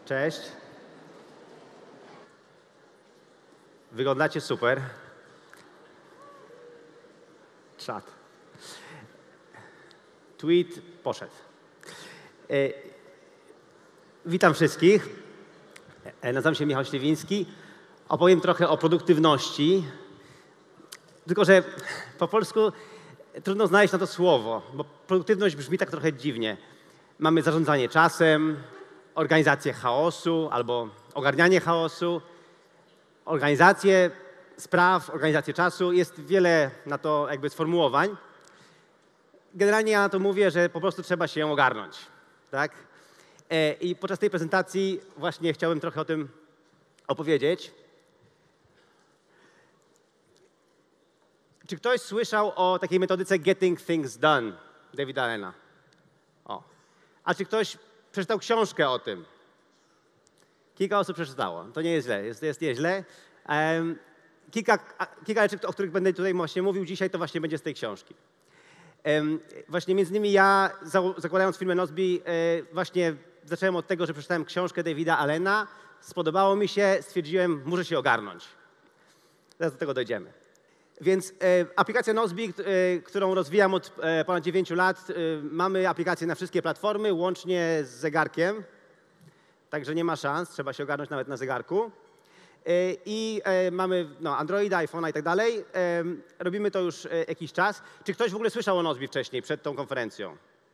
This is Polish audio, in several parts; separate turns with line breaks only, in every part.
Cześć. Wyglądacie super. Czad. Tweet poszedł. Witam wszystkich. Nazywam się Michał Śliwiński. Opowiem trochę o produktywności. Tylko że po polsku trudno znaleźć na to słowo, bo produktywność brzmi tak trochę dziwnie. Mamy zarządzanie czasem, organizację chaosu albo ogarnianie chaosu, organizację spraw, organizację czasu. Jest wiele na to jakby sformułowań. Generalnie ja na to mówię, że po prostu trzeba się ogarnąć. Tak? I podczas tej prezentacji właśnie chciałem trochę o tym opowiedzieć. Czy ktoś słyszał o takiej metodyce Getting Things Done Davida Allena? O. A czy ktoś przeczytał książkę o tym? Kilka osób przeczytało. To nie jest źle, jest nieźle. Kilka rzeczy, o których będę tutaj właśnie mówił dzisiaj, to właśnie będzie z tej książki. Właśnie między innymi ja, zakładając firmę Nozbe, właśnie zacząłem od tego, że przeczytałem książkę Davida Allena. Spodobało mi się, stwierdziłem, muszę się ogarnąć. Zaraz do tego dojdziemy. Więc aplikacja Nozbe, którą rozwijam od ponad 9 lat, mamy aplikację na wszystkie platformy, łącznie z zegarkiem. Także nie ma szans, trzeba się ogarnąć nawet na zegarku. I mamy Androida, iPhone'a i tak dalej. Robimy to już jakiś czas. Czy ktoś w ogóle słyszał o Nozbe wcześniej, przed tą konferencją?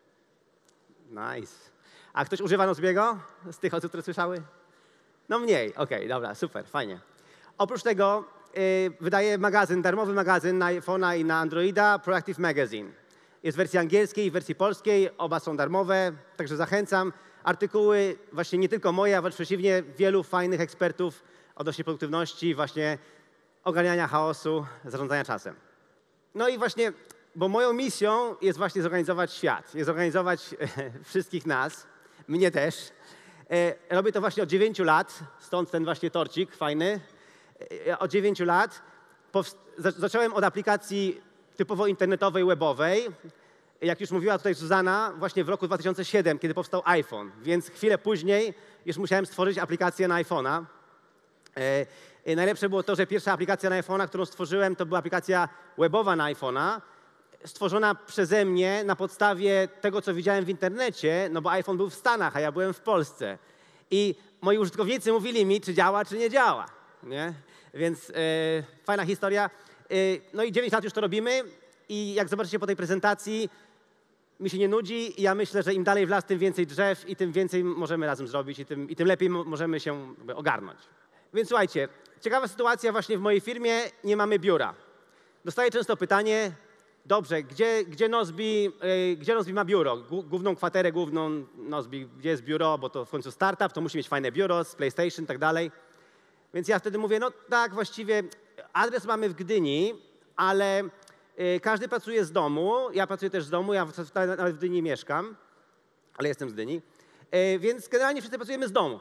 Nice. A ktoś używa Nozbe'ego z tych osób, które słyszały? No mniej. Okej, dobra, super, fajnie. Oprócz tego wydaje magazyn, darmowy magazyn na iPhone'a i na Androida, Proactive Magazine. Jest w wersji angielskiej i w wersji polskiej, oba są darmowe, także zachęcam. Artykuły właśnie nie tylko moje, a wręcz przeciwnie, wielu fajnych ekspertów odnośnie produktywności, właśnie ogarniania chaosu, zarządzania czasem. No i właśnie, bo moją misją jest właśnie zorganizować świat, jest zorganizować wszystkich nas, mnie też. Robię to właśnie od 9 lat, stąd ten właśnie torcik fajny. Od 9 lat zacząłem od aplikacji typowo internetowej, webowej. Jak już mówiła tutaj Zuzanna, właśnie w roku 2007, kiedy powstał iPhone, więc chwilę później już musiałem stworzyć aplikację na iPhone'a. Najlepsze było to, że pierwsza aplikacja na iPhone'a, którą stworzyłem, to była aplikacja webowa na iPhone'a, stworzona przeze mnie na podstawie tego, co widziałem w internecie, no bo iPhone był w Stanach, a ja byłem w Polsce. I moi użytkownicy mówili mi, czy działa, czy nie działa. Nie? Więc fajna historia. No i 9 lat już to robimy i jak zobaczycie po tej prezentacji, mi się nie nudzi i ja myślę, że im dalej w las, tym więcej drzew i tym więcej możemy razem zrobić i tym lepiej możemy się ogarnąć. Więc słuchajcie, ciekawa sytuacja właśnie w mojej firmie, nie mamy biura. Dostaję często pytanie, dobrze, gdzie Nozbe ma biuro? Główną kwaterę, główną Nozbe, gdzie jest biuro, bo to w końcu startup, to musi mieć fajne biuro z PlayStation i tak dalej. Więc ja wtedy mówię, no tak, właściwie adres mamy w Gdyni, ale każdy pracuje z domu, ja pracuję też z domu, ja nawet w Gdyni mieszkam, ale jestem z Gdyni, więc generalnie wszyscy pracujemy z domu.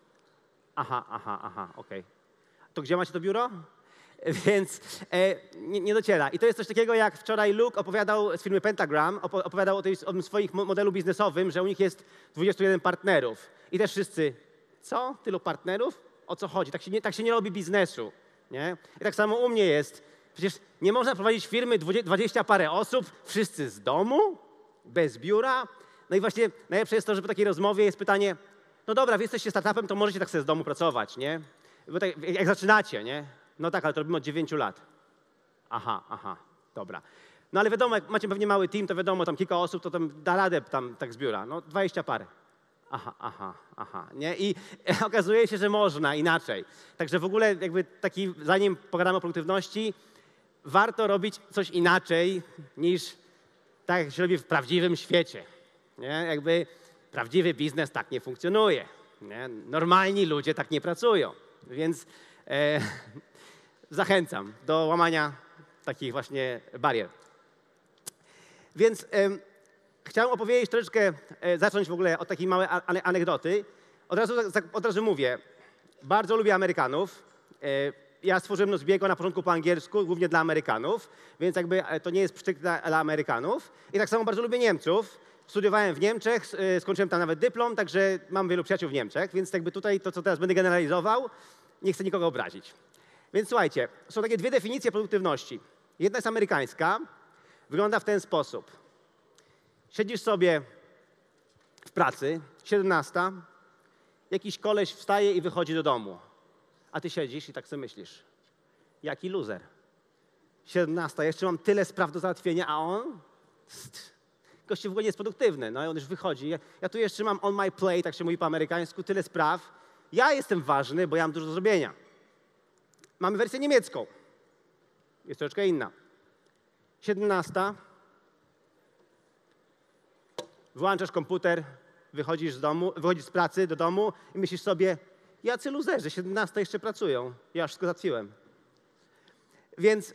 Aha, okej. To gdzie macie to biuro? Więc nie dociera. I to jest coś takiego, jak wczoraj Luke opowiadał z firmy Pentagram, opowiadał o tym swoim modelu biznesowym, że u nich jest 21 partnerów. I też wszyscy, co? Tylu partnerów? O co chodzi? Tak się nie robi biznesu. Nie? I tak samo u mnie jest. Przecież nie można prowadzić firmy 20 parę osób, wszyscy z domu, bez biura. No i właśnie najlepsze jest to, że po takiej rozmowie jest pytanie, no dobra, wy jesteście startupem, to możecie tak sobie z domu pracować, nie? Bo tak, jak zaczynacie, nie? No tak, ale to robimy od 9 lat. Aha, dobra. No ale wiadomo, jak macie pewnie mały team, to wiadomo, tam kilka osób, to tam da radę tam tak z biura. No 20 parę. Aha, nie? I okazuje się, że można inaczej. Także w ogóle jakby zanim pogadamy o produktywności, warto robić coś inaczej niż tak, jak się robi w prawdziwym świecie. Nie? Jakby prawdziwy biznes tak nie funkcjonuje. Nie? Normalni ludzie tak nie pracują. Więc zachęcam do łamania takich właśnie barier. Więc chciałem opowiedzieć troszeczkę, zacząć w ogóle od takiej małej anegdoty. Od razu mówię, bardzo lubię Amerykanów. Ja stworzyłem Nozbe'ego na początku po angielsku, głównie dla Amerykanów, więc jakby to nie jest psztyk dla Amerykanów. I tak samo bardzo lubię Niemców. Studiowałem w Niemczech, skończyłem tam nawet dyplom, także mam wielu przyjaciół w Niemczech, więc jakby tutaj to, co teraz będę generalizował, nie chcę nikogo obrazić. Więc słuchajcie, są takie dwie definicje produktywności. Jedna jest amerykańska, wygląda w ten sposób. Siedzisz sobie w pracy, 17, jakiś koleś wstaje i wychodzi do domu, a ty siedzisz i tak sobie myślisz, jaki loser. 17, jeszcze mam tyle spraw do załatwienia, a on? Gościu w ogóle nie jest produktywny, no i on już wychodzi. Ja tu jeszcze mam on my plate, tak się mówi po amerykańsku, tyle spraw. Ja jestem ważny, bo ja mam dużo do zrobienia. Mamy wersję niemiecką. Jest troszeczkę inna. 17. Włączasz komputer, wychodzisz z pracy do domu i myślisz sobie, jacy luzerzy, 17 jeszcze pracują. Ja już wszystko załatwiłem. Więc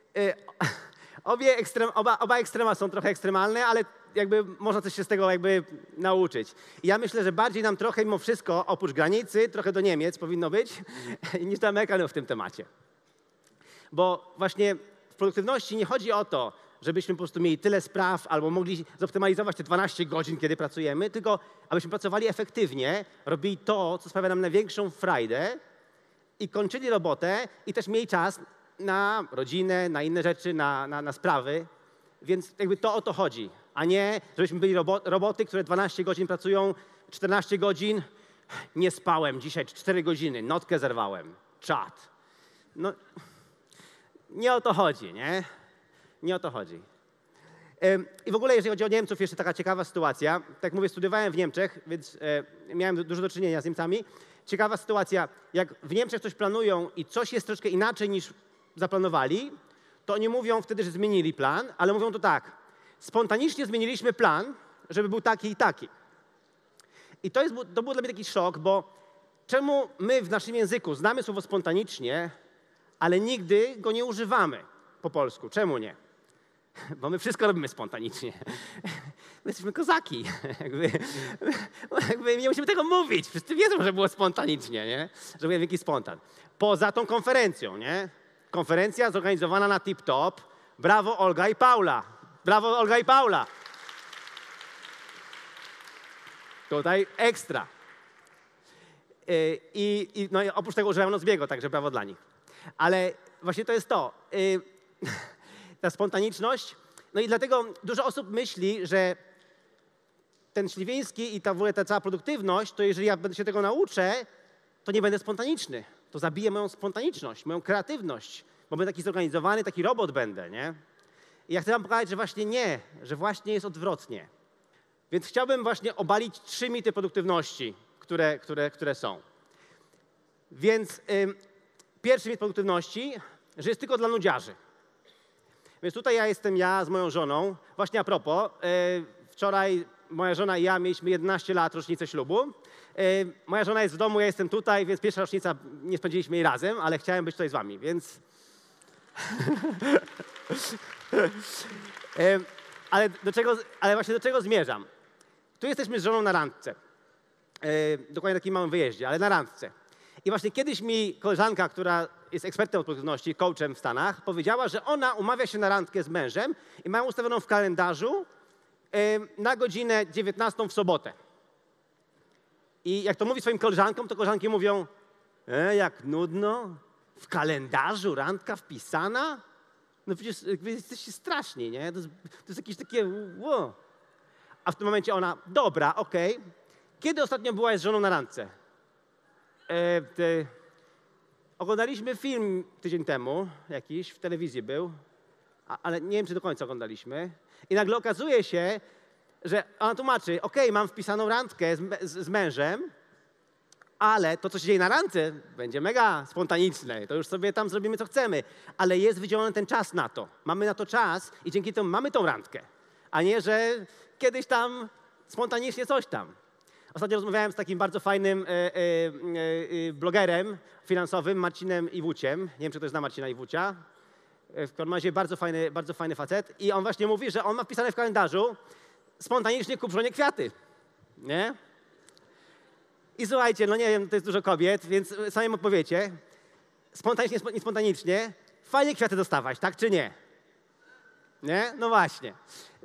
oba ekstrema są trochę ekstremalne, ale jakby można coś się z tego jakby nauczyć. I ja myślę, że bardziej nam trochę mimo wszystko, oprócz granicy, trochę do Niemiec powinno być, niż do Amerykanów w tym temacie. Bo właśnie w produktywności nie chodzi o to, żebyśmy po prostu mieli tyle spraw albo mogli zoptymalizować te 12 godzin, kiedy pracujemy, tylko abyśmy pracowali efektywnie, robili to, co sprawia nam największą frajdę i kończyli robotę i też mieli czas na rodzinę, na inne rzeczy, na sprawy. Więc jakby to o to chodzi, a nie żebyśmy byli roboty, które 12 godzin pracują, 14 godzin. Nie spałem dzisiaj 4 godziny, notkę zerwałem, czat. No, nie o to chodzi, nie? Nie o to chodzi. I w ogóle, jeżeli chodzi o Niemców, jeszcze taka ciekawa sytuacja. Tak jak mówię, studiowałem w Niemczech, więc miałem dużo do czynienia z Niemcami. Ciekawa sytuacja, jak w Niemczech coś planują i coś jest troszkę inaczej niż zaplanowali, to oni mówią wtedy, że zmienili plan, ale mówią to tak. Spontanicznie zmieniliśmy plan, żeby był taki i taki. I to był dla mnie taki szok, bo czemu my w naszym języku znamy słowo spontanicznie, ale nigdy go nie używamy po polsku? Czemu nie? Bo my wszystko robimy spontanicznie. My jesteśmy kozaki. Jakby nie musimy tego mówić. Wszyscy wiedzą, że było spontanicznie, nie? Że był wielki spontan. Poza tą konferencją, nie? Konferencja zorganizowana na tip-top. Brawo Olga i Paula. Brawo Olga i Paula. Tutaj ekstra. No i oprócz tego używam Nozbiego, także brawo dla nich. Ale właśnie to jest to. Ta spontaniczność. No i dlatego dużo osób myśli, że ten Śliwiński i w ogóle ta cała produktywność, to jeżeli ja się tego nauczę, to nie będę spontaniczny. To zabiję moją spontaniczność, moją kreatywność, bo będę taki zorganizowany, taki robot będę, nie? I ja chcę wam pokazać, że właśnie nie, że właśnie jest odwrotnie. Więc chciałbym właśnie obalić 3 mity produktywności, które są. Więc pierwszy mit produktywności, że jest tylko dla nudziarzy. Więc tutaj jestem z moją żoną. Właśnie a propos, wczoraj moja żona i ja mieliśmy 11 lat rocznicę ślubu. Moja żona jest w domu, ja jestem tutaj, więc pierwsza rocznica nie spędziliśmy jej razem, ale chciałem być tutaj z wami, więc... ale właśnie do czego zmierzam? Tu jesteśmy z żoną na randce. Dokładnie na takim małym wyjeździe, ale na randce. I właśnie kiedyś mi koleżanka, która jest ekspertem od produktywności, coachem w Stanach, powiedziała, że ona umawia się na randkę z mężem i mają ustawioną w kalendarzu na godzinę 19 w sobotę. I jak to mówi swoim koleżankom, to koleżanki mówią, jak nudno, w kalendarzu randka wpisana? No przecież wy jesteście straszni, nie? To jest jakieś takie wow. A w tym momencie ona, dobra, okej. Kiedy ostatnio byłaś z żoną na randce? Oglądaliśmy film tydzień temu, jakiś, w telewizji był, ale nie wiem, czy do końca oglądaliśmy. I nagle okazuje się, że ona tłumaczy, okej, mam wpisaną randkę z mężem, ale to, co się dzieje na randce, będzie mega spontaniczne. To już sobie tam zrobimy, co chcemy. Ale jest wydzielony ten czas na to. Mamy na to czas i dzięki temu mamy tą randkę. A nie, że kiedyś tam spontanicznie coś tam. Ostatnio rozmawiałem z takim bardzo fajnym blogerem finansowym, Marcinem Iwuciem. Nie wiem, czy ktoś zna Marcina Iwucia. W każdym razie bardzo fajny facet. I on właśnie mówi, że on ma wpisane w kalendarzu spontanicznie kup żonie kwiaty. Nie? I słuchajcie, no nie wiem, to jest dużo kobiet, więc sami odpowiecie. Spontanicznie, niespontanicznie. Fajnie kwiaty dostawać, tak czy nie? Nie? No właśnie. Więc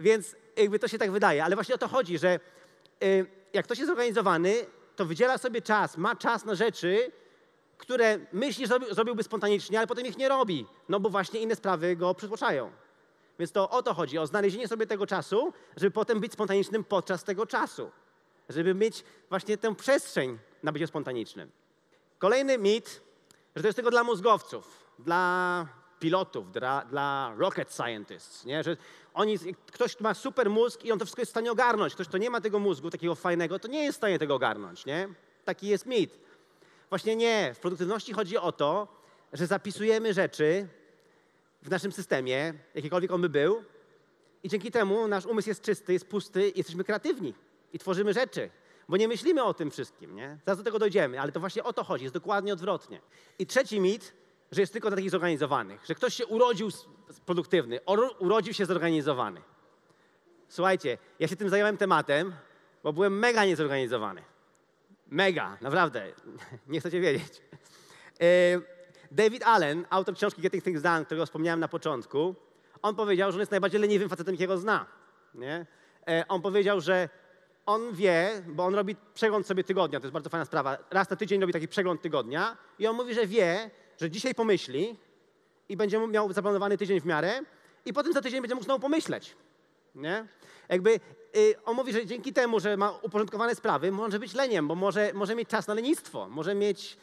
jakby to się tak wydaje, ale właśnie o to chodzi, że jak ktoś jest zorganizowany, to wydziela sobie czas, ma czas na rzeczy, które myśli, że zrobiłby spontanicznie, ale potem ich nie robi, no bo właśnie inne sprawy go przytłaczają. Więc to o to chodzi, o znalezienie sobie tego czasu, żeby potem być spontanicznym podczas tego czasu. Żeby mieć właśnie tę przestrzeń na bycie spontanicznym. Kolejny mit, że to jest tylko dla mózgowców, dla pilotów, dla rocket scientists, nie? Że ktoś ma super mózg i on to wszystko jest w stanie ogarnąć. Ktoś, kto nie ma tego mózgu takiego fajnego, to nie jest w stanie tego ogarnąć, nie? Taki jest mit. Właśnie nie. W produktywności chodzi o to, że zapisujemy rzeczy w naszym systemie, jakikolwiek on by był, i dzięki temu nasz umysł jest czysty, jest pusty i jesteśmy kreatywni i tworzymy rzeczy, bo nie myślimy o tym wszystkim, nie? Zaraz do tego dojdziemy, ale to właśnie o to chodzi, jest dokładnie odwrotnie. I trzeci mit, że jest tylko dla takich zorganizowanych, że ktoś się urodził produktywny, urodził się zorganizowany. Słuchajcie, ja się tym zająłem tematem, bo byłem mega niezorganizowany. Mega, naprawdę, nie chcecie wiedzieć. David Allen, autor książki Getting Things Done, którego wspomniałem na początku, on powiedział, że on jest najbardziej leniwym facetem, jakiego zna. Nie? On powiedział, że on wie, bo on robi przegląd sobie tygodnia, to jest bardzo fajna sprawa. Raz na tydzień robi taki przegląd tygodnia i on mówi, że wie, że dzisiaj pomyśli i będzie miał zaplanowany tydzień w miarę i potem za tydzień będzie mógł znowu pomyśleć. Nie? On mówi, że dzięki temu, że ma uporządkowane sprawy, może być leniem, bo może mieć czas na lenistwo, może mieć,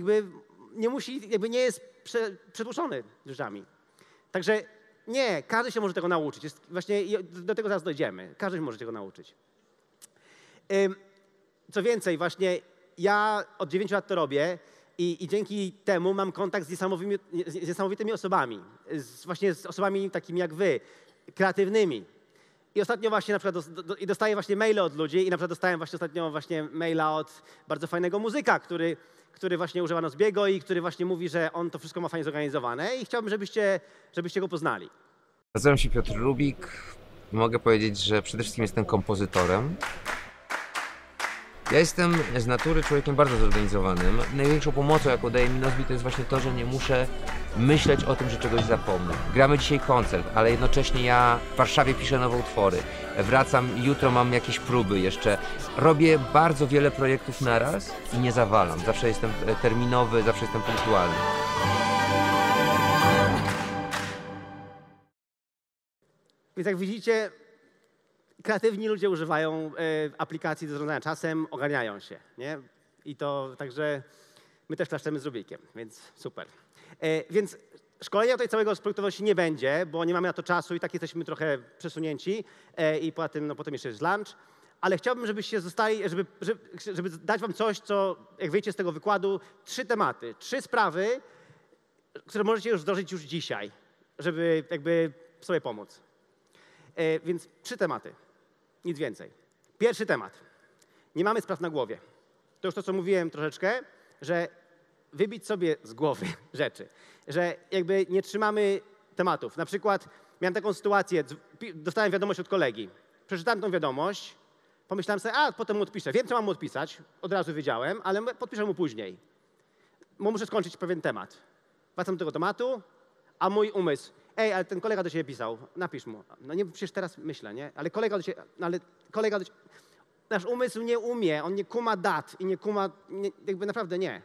nie jest przetłuszczony rzeczami. Także nie, każdy się może tego nauczyć. Właśnie do tego zaraz dojdziemy. Każdy się może tego nauczyć. Co więcej, właśnie ja od 9 lat to robię i dzięki temu mam kontakt z niesamowitymi osobami. Właśnie z osobami takimi jak wy, kreatywnymi. I ostatnio właśnie na przykład dostaję właśnie maile od ludzi i na przykład dostałem właśnie ostatnio maila od bardzo fajnego muzyka, który właśnie używa Nozbiego i który właśnie mówi, że on to wszystko ma fajnie zorganizowane i chciałbym, żebyście go poznali.
Nazywam się Piotr Rubik. Mogę powiedzieć, że przede wszystkim jestem kompozytorem. Ja jestem z natury człowiekiem bardzo zorganizowanym. Największą pomocą, jaką daje mi Nozbi, to jest właśnie to, że nie muszę myśleć o tym, że czegoś zapomnę. Gramy dzisiaj koncert, ale jednocześnie ja w Warszawie piszę nowe utwory. Wracam, jutro mam jakieś próby jeszcze. Robię bardzo wiele projektów naraz i nie zawalam. Zawsze jestem terminowy, zawsze jestem punktualny.
Więc jak widzicie, kreatywni ludzie używają aplikacji do zarządzania czasem, ogarniają się, nie? I to także my też klaszczemy z Rubikiem, więc super. Więc szkolenia tutaj całego z produktowości nie będzie, bo nie mamy na to czasu i tak jesteśmy trochę przesunięci i poza tym, no, potem jeszcze jest lunch. Ale chciałbym, żebyście zostali, żeby dać wam coś, co, jak wyjdziecie z tego wykładu, 3 tematy, 3 sprawy, które możecie już wdrożyć już dzisiaj, żeby jakby sobie pomóc. Więc 3 tematy, nic więcej. Pierwszy temat. Nie mamy spraw na głowie. To już to, co mówiłem troszeczkę, że wybić sobie z głowy rzeczy, że jakby nie trzymamy tematów. Na przykład miałem taką sytuację, dostałem wiadomość od kolegi. Przeczytałem tą wiadomość, pomyślałem sobie, potem mu odpiszę. Wiem, co mam mu odpisać, od razu wiedziałem, ale podpiszę mu później. Bo muszę skończyć pewien temat. Wracam do tego tematu, a mój umysł, ale ten kolega do ciebie pisał, napisz mu. No nie, przecież teraz myślę, nie? Ale kolega do ciebie, nasz umysł nie umie, on nie kuma dat i nie kuma, jakby naprawdę nie?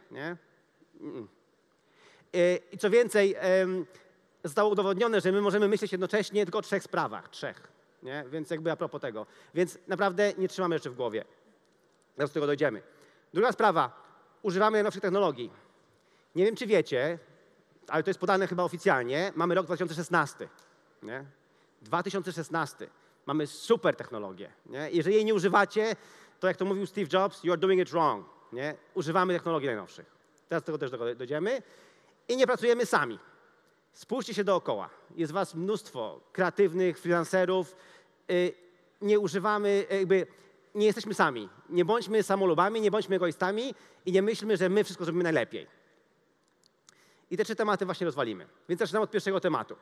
I co więcej, zostało udowodnione, że my możemy myśleć jednocześnie tylko o 3 sprawach, 3, nie? Więc jakby a propos tego. Więc naprawdę nie trzymamy rzeczy w głowie. Zaraz do tego dojdziemy. Druga sprawa, używamy nowszych technologii. Nie wiem, czy wiecie, ale to jest podane chyba oficjalnie, mamy rok 2016, nie? 2016. Mamy super technologię, nie? Jeżeli jej nie używacie, to jak to mówił Steve Jobs, you are doing it wrong, nie? Używamy technologii najnowszych. Teraz do tego też dojdziemy. I nie pracujemy sami. Spójrzcie się dookoła. Jest was mnóstwo kreatywnych freelancerów. Nie używamy, nie jesteśmy sami. Nie bądźmy samolubami, nie bądźmy egoistami i nie myślmy, że my wszystko zrobimy najlepiej. I te 3 tematy właśnie rozwalimy. Więc zaczynamy od pierwszego tematu.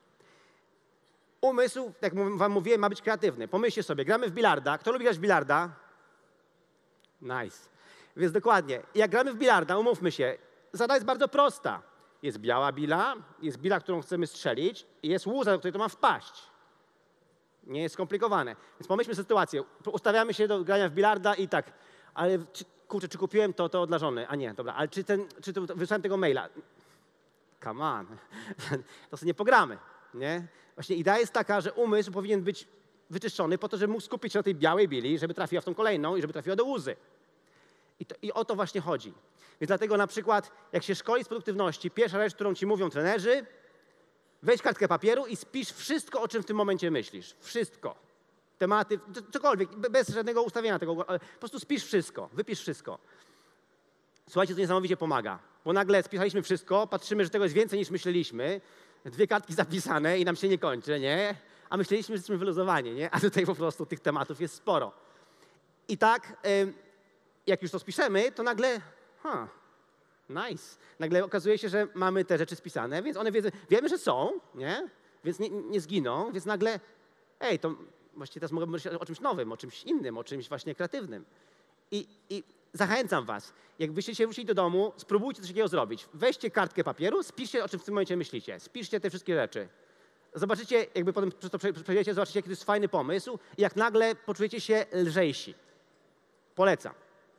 Umysł, jak wam mówiłem, ma być kreatywny. Pomyślcie sobie, gramy w bilarda. Kto lubi grać w bilarda? Nice. Więc dokładnie. Jak gramy w bilarda, umówmy się, zasada jest bardzo prosta. Jest biała bila, jest bila, którą chcemy strzelić i jest łuza, do której to ma wpaść. Nie jest skomplikowane. Więc pomyślmy sytuację. Ustawiamy się do grania w bilarda i tak, ale kurczę, czy kupiłem to dla żony? A nie, dobra, ale czy wysłałem tego maila? Come on, to sobie nie pogramy, nie? Właśnie idea jest taka, że umysł powinien być wyczyszczony po to, żeby mógł skupić się na tej białej bili, żeby trafiła w tą kolejną i żeby trafiła do łzy. I o to właśnie chodzi. Więc dlatego na przykład, jak się szkoli z produktywności, pierwsza rzecz, którą ci mówią trenerzy, weź kartkę papieru i spisz wszystko, o czym w tym momencie myślisz. Wszystko. Tematy, cokolwiek, bez żadnego ustawienia tego. Po prostu spisz wszystko, wypisz wszystko. Słuchajcie, to niesamowicie pomaga. Bo nagle spisaliśmy wszystko, patrzymy, że tego jest więcej niż myśleliśmy. 2 kartki zapisane i nam się nie kończy, nie? A myśleliśmy, że jesteśmy wyluzowani, nie? A tutaj po prostu tych tematów jest sporo. I tak, jak już to spiszemy, to nagle, nice. Nagle okazuje się, że mamy te rzeczy spisane, więc one wiemy, że są, nie? Więc nie zginą, więc nagle, to właściwie teraz mogę myśleć o czymś nowym, o czymś innym, o czymś właśnie kreatywnym. I zachęcam was, jakbyście dzisiaj wrócili do domu, spróbujcie coś takiego zrobić. Weźcie kartkę papieru, spiszcie, o czym w tym momencie myślicie. Spiszcie te wszystkie rzeczy. Zobaczycie, jakby potem przez to przejdziecie, zobaczycie, jaki to jest fajny pomysł i jak nagle poczujecie się lżejsi. Polecam.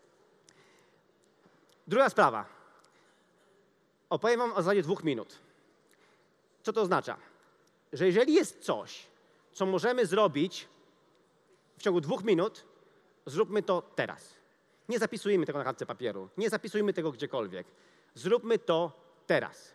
Druga sprawa. Opowiem wam o zasadzie 2 minut. Co to oznacza? Że jeżeli jest coś, co możemy zrobić w ciągu 2 minut, zróbmy to teraz. Nie zapisujmy tego na kartce papieru. Nie zapisujmy tego gdziekolwiek. Zróbmy to teraz.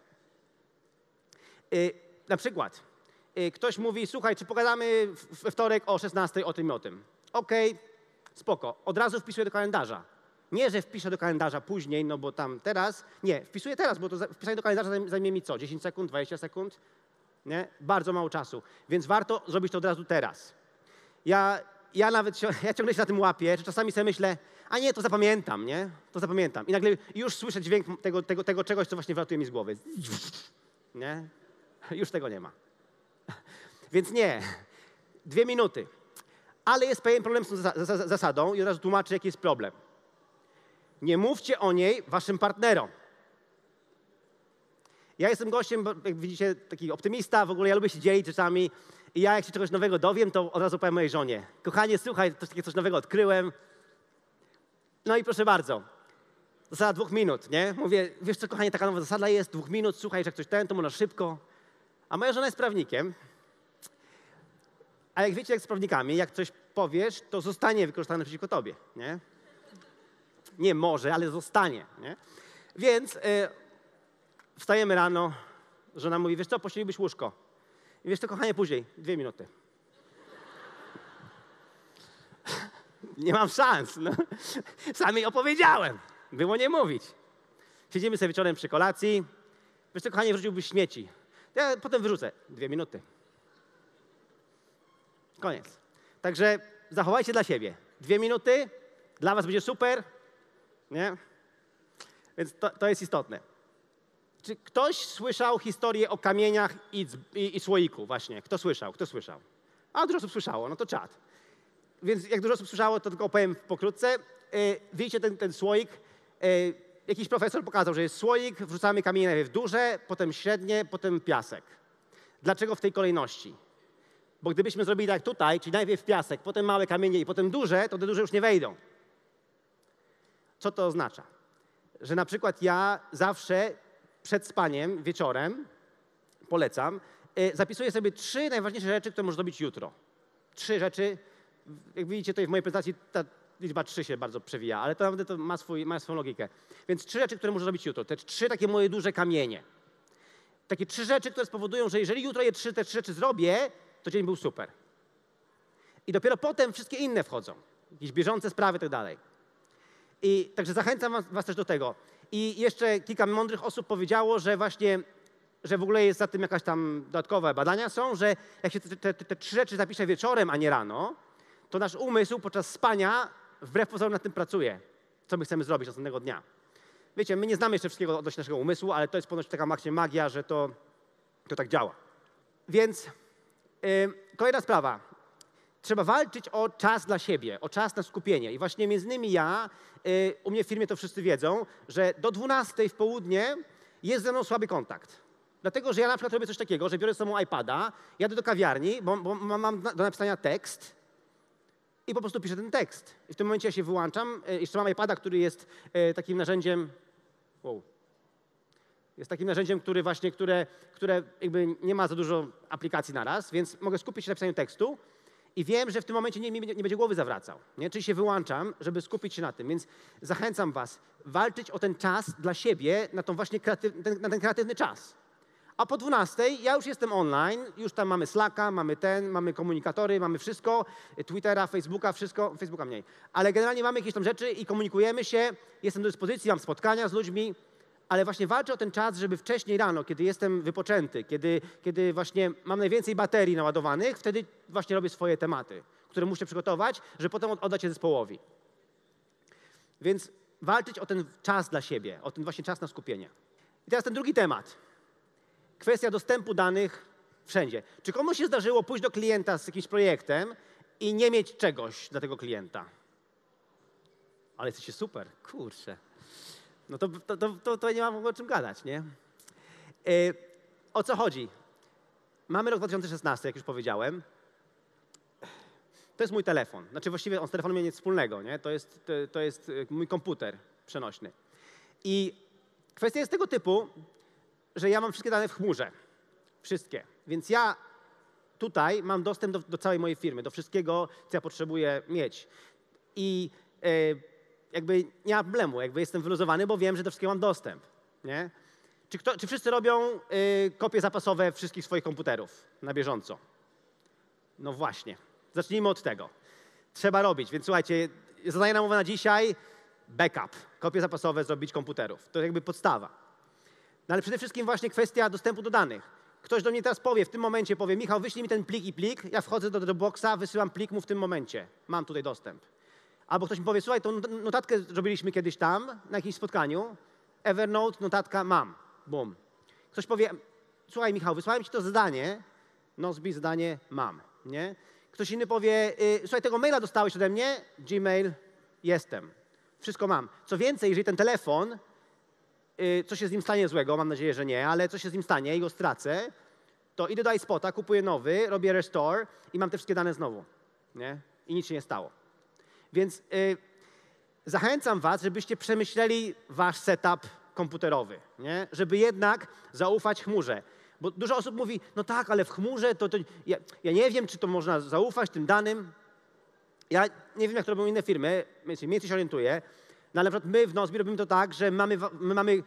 Na przykład ktoś mówi, słuchaj, czy pogadamy we wtorek o 16 o tym i o tym. Okej, spoko. Od razu wpisuję do kalendarza. Nie, że wpiszę do kalendarza później, no bo tam teraz. Nie, wpisuję teraz, bo to wpisanie do kalendarza zajmie mi co? 10 sekund, 20 sekund? Nie? Bardzo mało czasu. Więc warto zrobić to od razu teraz. Ja ciągle się na tym łapię, że czasami sobie myślę, a nie, to zapamiętam, nie? To zapamiętam. I nagle już słyszę dźwięk tego czegoś, co właśnie wylatuje mi z głowy. Nie? Już tego nie ma. Więc nie. 2 minuty. Ale jest pewien problem z tą zasadą i od razu tłumaczę, jaki jest problem. Nie mówcie o niej waszym partnerom. Ja jestem gościem, jak widzicie, taki optymista, w ogóle ja lubię się dzielić rzeczami i ja jak się czegoś nowego dowiem, to od razu powiem mojej żonie. Kochanie, słuchaj, coś nowego odkryłem. No i proszę bardzo, zasada 2 minut, nie? Mówię, wiesz co, kochanie, taka nowa zasada jest, 2 minut, słuchaj, że jak coś to można szybko. A moja żona jest prawnikiem. A jak wiecie, jak z prawnikami, jak coś powiesz, to zostanie wykorzystane przeciwko tobie, nie? Nie może, ale zostanie, nie? Więc wstajemy rano, żona mówi, wiesz co, pościelibyś łóżko. I wiesz co, kochanie, później, 2 minuty. Nie mam szans, no. Sam jej opowiedziałem. Było nie mówić. Siedzimy sobie wieczorem przy kolacji. Wiesz co, kochanie, wrzuciłbyś śmieci. Ja potem wyrzucę. 2 minuty. Koniec. Także zachowajcie dla siebie. 2 minuty, dla was będzie super, nie? Więc to jest istotne. Czy ktoś słyszał historię o kamieniach i słoiku? Właśnie, kto słyszał? A, dużo osób słyszało, no to czad. Więc jak dużo osób słyszało, to tylko opowiem pokrótce. Widzicie ten słoik? Jakiś profesor pokazał, że jest słoik, wrzucamy kamienie najpierw duże, potem średnie, potem piasek. Dlaczego w tej kolejności? Bo gdybyśmy zrobili tak jak tutaj, czyli najpierw piasek, potem małe kamienie i potem duże, to te duże już nie wejdą. Co to oznacza? Że na przykład ja zawsze przed spaniem wieczorem, polecam, zapisuję sobie 3 najważniejsze rzeczy, które można zrobić jutro. 3 rzeczy, jak widzicie tutaj w mojej prezentacji ta liczba 3 się bardzo przewija, ale to naprawdę to ma swoją logikę. Więc 3 rzeczy, które można zrobić jutro. Te 3 takie moje duże kamienie. Takie 3 rzeczy, które spowodują, że jeżeli jutro te 3 rzeczy zrobię, to dzień był super. I dopiero potem wszystkie inne wchodzą. Jakieś bieżące sprawy i tak dalej. I także zachęcam was też do tego. I jeszcze kilka mądrych osób powiedziało, że właśnie, że w ogóle jest za tym jakaś tam dodatkowe badania są, że jak się te 3 rzeczy zapisze wieczorem, a nie rano, to nasz umysł podczas spania wbrew pozorom nad tym pracuje, co my chcemy zrobić następnego dnia. Wiecie, my nie znamy jeszcze wszystkiego odnośnie naszego umysłu, ale to jest ponoć taka magia, że to tak działa. Więc kolejna sprawa. Trzeba walczyć o czas dla siebie, o czas na skupienie. I właśnie między innymi u mnie w firmie to wszyscy wiedzą, że do 12 w południe jest ze mną słaby kontakt. Dlatego, że ja na przykład robię coś takiego, że biorę z sobą iPada, jadę do kawiarni, bo mam do napisania tekst i po prostu piszę ten tekst. I w tym momencie ja się wyłączam. Jeszcze mam iPada, który jest takim narzędziem... Wow. Jest takim narzędziem, które jakby nie ma za dużo aplikacji naraz, więc mogę skupić się na pisaniu tekstu i wiem, że w tym momencie nie będzie głowy zawracał. Nie? Czyli się wyłączam, żeby skupić się na tym. Więc zachęcam was walczyć o ten czas dla siebie, na na ten kreatywny czas. A po 12 ja już jestem online, już tam mamy Slacka, mamy komunikatory, mamy wszystko, Twittera, Facebooka, wszystko, Facebooka mniej. Ale generalnie mamy jakieś tam rzeczy i komunikujemy się, jestem do dyspozycji, mam spotkania z ludźmi, ale właśnie walczę o ten czas, żeby wcześniej rano, kiedy jestem wypoczęty, kiedy właśnie mam najwięcej baterii naładowanych, wtedy właśnie robię swoje tematy, które muszę przygotować, żeby potem oddać je zespołowi. Więc walczyć o ten czas dla siebie, o ten właśnie czas na skupienie. I teraz ten drugi temat. Kwestia dostępu danych wszędzie. Czy komuś się zdarzyło pójść do klienta z jakimś projektem i nie mieć czegoś dla tego klienta? Ale jesteście super, kurczę. No to nie mam o czym gadać, nie? O co chodzi? Mamy rok 2016, jak już powiedziałem. To jest mój telefon. Znaczy właściwie on z telefonem nie ma nic wspólnego, nie? To jest mój komputer przenośny. I kwestia jest tego typu, że ja mam wszystkie dane w chmurze. Wszystkie. Więc ja tutaj mam dostęp do całej mojej firmy, do wszystkiego, co ja potrzebuję mieć. I jakby nie ma problemu, jakby jestem wyluzowany, bo wiem, że do wszystkiego mam dostęp. Nie? Czy wszyscy robią kopie zapasowe wszystkich swoich komputerów na bieżąco? No właśnie. Zacznijmy od tego. Trzeba robić, więc słuchajcie, zadanie namowe na dzisiaj, backup. Kopie zapasowe zrobić komputerów. To jakby podstawa. No ale przede wszystkim właśnie kwestia dostępu do danych. Ktoś do mnie teraz powie, w tym momencie powie, Michał, wyślij mi ten plik, ja wchodzę do Dropboxa, wysyłam plik mu w tym momencie. Mam tutaj dostęp. Albo ktoś mi powie, słuchaj, tą notatkę zrobiliśmy kiedyś tam, na jakimś spotkaniu, Evernote, notatka, mam. Bum. Ktoś powie, słuchaj Michał, wysłałem ci to zadanie, Nozbi zadanie, mam. Nie? Ktoś inny powie, słuchaj, tego maila dostałeś ode mnie, Gmail, jestem. Wszystko mam. Co więcej, jeżeli ten telefon, co się z nim stanie złego, mam nadzieję, że nie, ale co się z nim stanie i go stracę, to idę do iSpota, kupuję nowy, robię restore i mam te wszystkie dane znowu. Nie? I nic się nie stało. Więc zachęcam was, żebyście przemyśleli wasz setup komputerowy, nie? Żeby jednak zaufać chmurze. Bo dużo osób mówi, no tak, ale w chmurze to ja nie wiem, czy to można zaufać tym danym. Ja nie wiem, jak to robią inne firmy, mniej coś orientuję, no ale na przykład my w Nozbi robimy to tak, że my mamy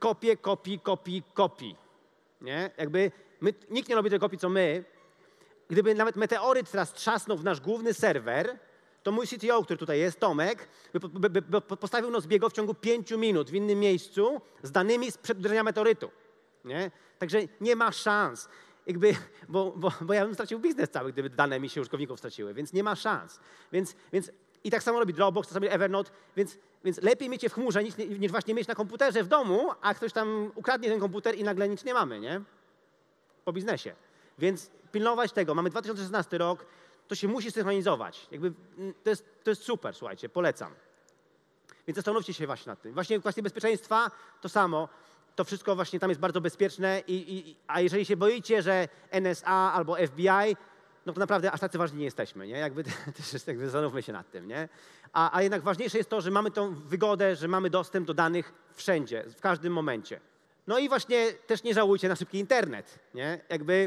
kopii. Nie? Jakby nikt nie robi tej kopii, co my. Gdyby nawet meteoryt teraz trzasnął w nasz główny serwer, to mój CTO, który tutaj jest, Tomek, by postawił Nozbiego w ciągu 5 minut w innym miejscu z danymi sprzed uderzenia meteorytu. Nie? Także nie ma szans. Jakby, bo ja bym stracił biznes cały, gdyby dane mi się użytkowników straciły, więc nie ma szans. Więc i tak samo robi Dropbox, to samo Evernote, więc lepiej mieć je w chmurze niż właśnie mieć na komputerze w domu, a ktoś tam ukradnie ten komputer i nagle nic nie mamy, nie? Po biznesie. Więc pilnować tego. Mamy 2016 rok, to się musi synchronizować. Jakby to jest super, słuchajcie, polecam. Więc zastanówcie się właśnie nad tym. Właśnie kwestie bezpieczeństwa to samo. To wszystko właśnie tam jest bardzo bezpieczne, a jeżeli się boicie, że NSA albo FBI, no to naprawdę aż tacy ważni nie jesteśmy, nie? Jakby zastanówmy się nad tym, nie? A jednak ważniejsze jest to, że mamy tą wygodę, że mamy dostęp do danych wszędzie, w każdym momencie. No i właśnie też nie żałujcie na szybki internet, nie? Jakby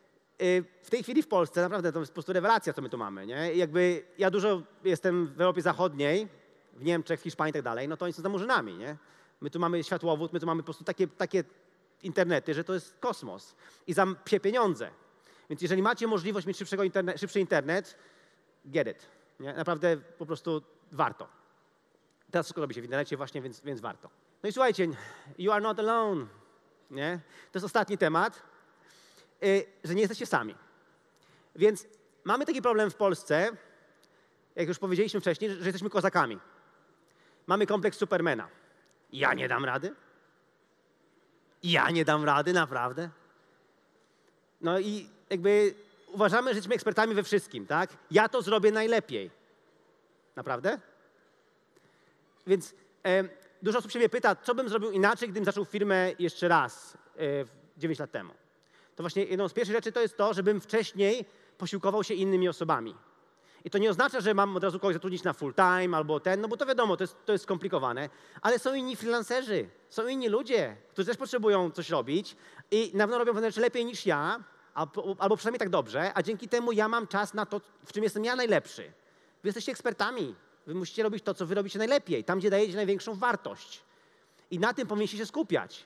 w tej chwili w Polsce naprawdę to jest po prostu rewelacja, co my tu mamy, nie? Jakby ja dużo jestem w Europie Zachodniej, w Niemczech, w Hiszpanii i tak dalej, no to oni są za murzynami, nie? My tu mamy światłowód, my tu mamy po prostu takie internety, że to jest kosmos. I za psie pieniądze. Więc jeżeli macie możliwość mieć szybszy internet, get it. Nie? Naprawdę po prostu warto. Teraz wszystko robi się w internecie właśnie, więc warto. No i słuchajcie, you are not alone. Nie? To jest ostatni temat, że nie jesteście sami. Więc mamy taki problem w Polsce, jak już powiedzieliśmy wcześniej, że jesteśmy kozakami. Mamy kompleks Supermana. Ja nie dam rady? Ja nie dam rady, naprawdę? No i jakby uważamy, że jesteśmy ekspertami we wszystkim, tak? Ja to zrobię najlepiej. Naprawdę? Więc dużo osób się mnie pyta, co bym zrobił inaczej, gdybym zaczął firmę jeszcze raz 9 lat temu. To właśnie jedną z pierwszych rzeczy to jest to, żebym wcześniej posiłkował się innymi osobami. I to nie oznacza, że mam od razu kogoś zatrudnić na full time albo no bo to wiadomo, to jest skomplikowane, ale są inni freelancerzy, są inni ludzie, którzy też potrzebują coś robić i na pewno robią pewne rzeczy lepiej niż ja, albo przynajmniej tak dobrze, a dzięki temu ja mam czas na to, w czym jestem ja najlepszy. Wy jesteście ekspertami, wy musicie robić to, co wy robicie najlepiej, tam, gdzie dajecie największą wartość. I na tym powinniście się skupiać.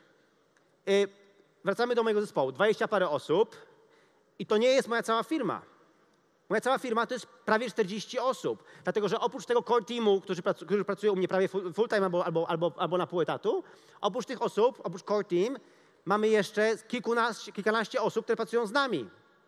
Wracamy do mojego zespołu, 20 parę osób i to nie jest moja cała firma. Moja cała firma to jest prawie 40 osób, dlatego że oprócz tego core teamu, którzy pracują u mnie prawie full time albo na pół etatu, oprócz tych osób, oprócz core team, mamy jeszcze kilkanaście osób, które pracują z nami.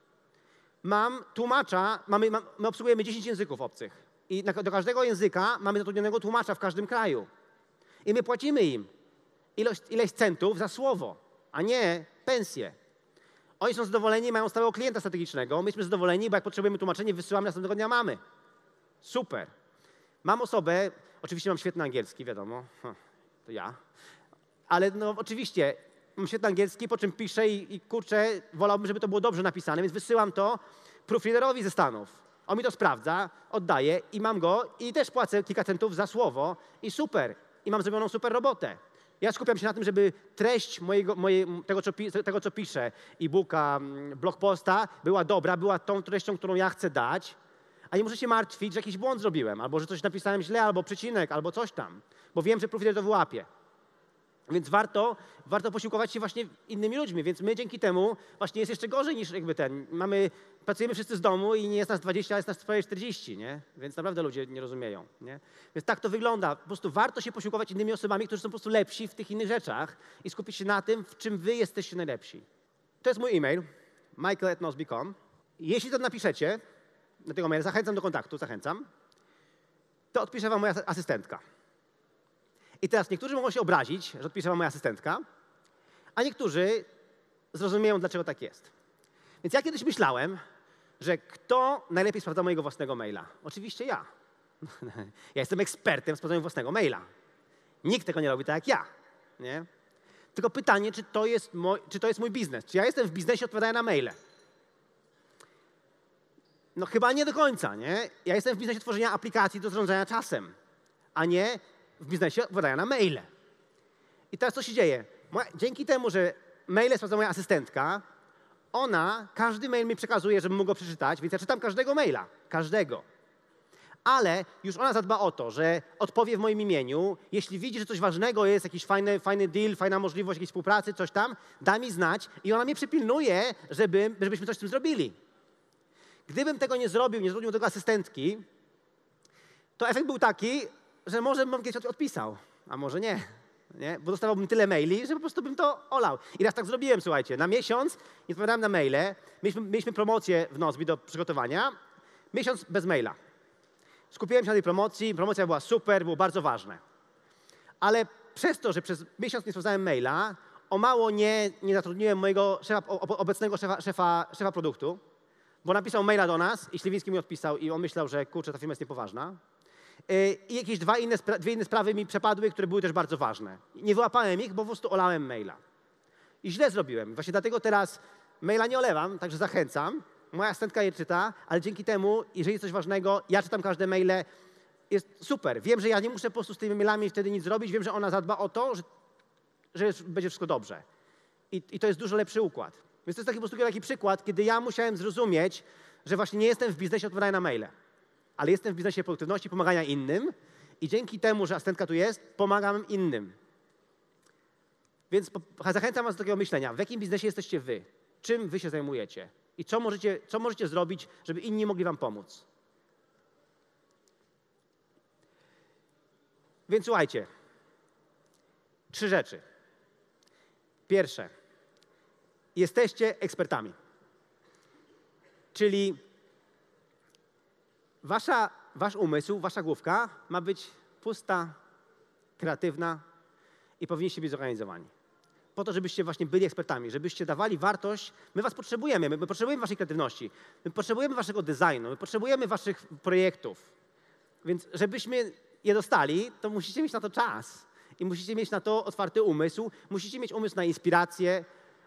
Mam tłumacza, my obsługujemy 10 języków obcych i do każdego języka mamy zatrudnionego tłumacza w każdym kraju. I my płacimy im ileś centów za słowo, a nie pensję. Oni są zadowoleni, mają stałego klienta strategicznego. My jesteśmy zadowoleni, bo jak potrzebujemy tłumaczenia, wysyłamy, następnego dnia mamy. Super. Mam osobę, oczywiście mam świetny angielski, wiadomo, to ja. Ale no oczywiście, mam świetny angielski, po czym piszę i kurczę, wolałbym, żeby to było dobrze napisane, więc wysyłam to proofreaderowi ze Stanów. On mi to sprawdza, oddaje i mam go i też płacę kilka centów za słowo i super. I mam zrobioną super robotę. Ja skupiam się na tym, żeby treść tego, co piszę, e-booka, blog posta, była dobra, była tą treścią, którą ja chcę dać, a nie muszę się martwić, że jakiś błąd zrobiłem, albo że coś napisałem źle, albo przecinek, albo coś tam, bo wiem, że proofreader to wyłapie. Więc warto posiłkować się właśnie innymi ludźmi, więc my dzięki temu właśnie jest jeszcze gorzej niż jakby pracujemy wszyscy z domu i nie jest nas 20, a jest nas prawie 40, nie? Więc naprawdę ludzie nie rozumieją, nie? Więc tak to wygląda. Po prostu warto się posiłkować innymi osobami, którzy są po prostu lepsi w tych innych rzeczach i skupić się na tym, w czym wy jesteście najlepsi. To jest mój e-mail, michael@nozbe.com. Jeśli to napiszecie na tego maila, zachęcam do kontaktu, to odpisze wam moja asystentka. I teraz niektórzy mogą się obrazić, że odpisze wam moja asystentka, a niektórzy zrozumieją, dlaczego tak jest. Więc ja kiedyś myślałem, że kto najlepiej sprawdza mojego własnego maila? Oczywiście ja. Ja jestem ekspertem w sprawdzaniu własnego maila. Nikt tego nie robi tak jak ja. Nie? Tylko pytanie, czy to jest mój biznes? Czy ja jestem w biznesie odpowiadania na maile? No chyba nie do końca, nie? Ja jestem w biznesie tworzenia aplikacji do zarządzania czasem, a nie w biznesie odpowiadania na maile. I teraz co się dzieje? Dzięki temu, że maile sprawdza moja asystentka, każdy mail mi przekazuje, żebym mógł go przeczytać, więc ja czytam każdego maila. Każdego. Ale już ona zadba o to, że odpowie w moim imieniu. Jeśli widzi, że coś ważnego jest, jakiś fajny deal, fajna możliwość jakiejś współpracy, coś tam, da mi znać i ona mnie przypilnuje, żebyśmy coś z tym zrobili. Gdybym tego nie zrobił tego asystentki, to efekt był taki, że może bym kiedyś odpisał, a może nie. Bo dostawałbym tyle maili, że po prostu bym to olał. I raz tak zrobiłem, słuchajcie. Na miesiąc nie odpowiadałem na maile. Mieliśmy promocję w Nozbe do przygotowania. Miesiąc bez maila. Skupiłem się na tej promocji. Promocja była super, było bardzo ważne. Ale przez to, że przez miesiąc nie sprawdzałem maila, o mało nie zatrudniłem mojego obecnego szefa produktu, bo napisał maila do nas i Śliwiński mi odpisał i on myślał, że kurczę, ta firma jest niepoważna. I jakieś dwie inne sprawy mi przepadły, które były też bardzo ważne. Nie wyłapałem ich, bo po prostu olałem maila. I źle zrobiłem. Właśnie dlatego teraz maila nie olewam, także zachęcam. Moja asystentka je czyta, ale dzięki temu, jeżeli jest coś ważnego, ja czytam każde maile. Jest super. Wiem, że ja nie muszę po prostu z tymi mailami wtedy nic zrobić. Wiem, że ona zadba o to, że będzie wszystko dobrze. I to jest dużo lepszy układ. Więc to jest po prostu taki przykład, kiedy ja musiałem zrozumieć, że właśnie nie jestem w biznesie odpowiadania na maile, ale jestem w biznesie produktywności, pomagania innym i dzięki temu, że asystentka tu jest, pomagam innym. Więc zachęcam was do takiego myślenia. W jakim biznesie jesteście wy? Czym wy się zajmujecie? I co możecie zrobić, żeby inni mogli wam pomóc? Więc słuchajcie. 3 rzeczy. Pierwsze. Jesteście ekspertami. Czyli wasz umysł, wasza główka ma być pusta, kreatywna i powinniście być zorganizowani. Po to, żebyście właśnie byli ekspertami, żebyście dawali wartość. My was potrzebujemy, my potrzebujemy waszej kreatywności, my potrzebujemy waszego designu, my potrzebujemy waszych projektów. Więc żebyśmy je dostali, to musicie mieć na to czas i musicie mieć na to otwarty umysł, musicie mieć umysł na inspirację,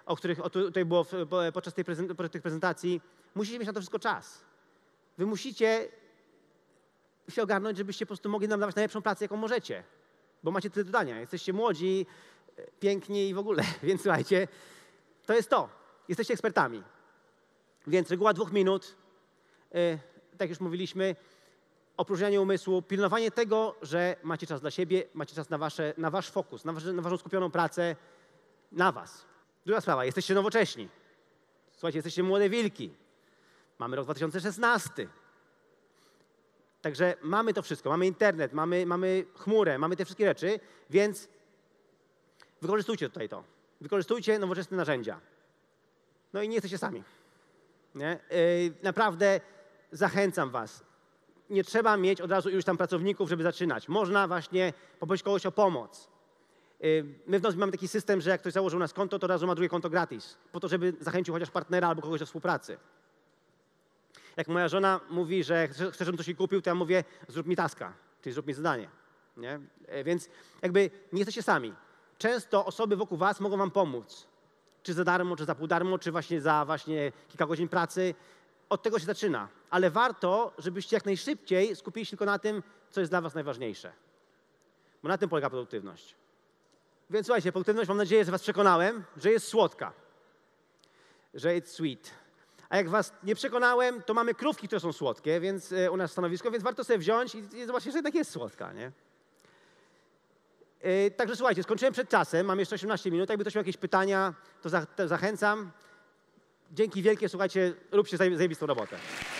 o których tutaj było podczas tych prezentacji, musicie mieć na to wszystko czas. Wy musicie się ogarnąć, żebyście po prostu mogli nam dawać najlepszą pracę, jaką możecie. Bo macie tyle do dania. Jesteście młodzi, piękni i w ogóle. Więc słuchajcie, to jest to. Jesteście ekspertami. Więc reguła 2 minut, tak już mówiliśmy, opróżnianie umysłu, pilnowanie tego, że macie czas dla siebie, macie czas na wasz fokus, na waszą skupioną pracę, na was. Druga sprawa, jesteście nowocześni. Słuchajcie, jesteście młode wilki. Mamy rok 2016. Także mamy to wszystko, mamy internet, mamy chmurę, mamy te wszystkie rzeczy, więc wykorzystujcie tutaj to. Wykorzystujcie nowoczesne narzędzia. No i nie jesteście sami. Nie? Naprawdę zachęcam was. Nie trzeba mieć od razu już tam pracowników, żeby zaczynać. Można właśnie poprosić kogoś o pomoc. My w Nozbi mamy taki system, że jak ktoś założył u nas konto, to od razu ma drugie konto gratis. Po to, żeby zachęcił chociaż partnera albo kogoś do współpracy. Jak moja żona mówi, że chce, żebym coś jej kupił, to ja mówię, zrób mi taska, czyli zrób mi zadanie. Nie? Więc jakby nie jesteście sami. Często osoby wokół was mogą wam pomóc. Czy za darmo, czy za pół darmo, czy właśnie za kilka godzin pracy. Od tego się zaczyna. Ale warto, żebyście jak najszybciej skupili się tylko na tym, co jest dla was najważniejsze. Bo na tym polega produktywność. Więc słuchajcie, produktywność, mam nadzieję, że was przekonałem, że jest słodka. Że it's sweet. A jak was nie przekonałem, to mamy krówki, które są słodkie, więc u nas stanowisko, więc warto sobie wziąć i zobaczyć, że jednak jest słodka, nie? Także słuchajcie, skończyłem przed czasem, mam jeszcze 18 minut. Jakby ktoś miał jakieś pytania, to zachęcam. Dzięki wielkie, słuchajcie, róbcie zajebistą robotę.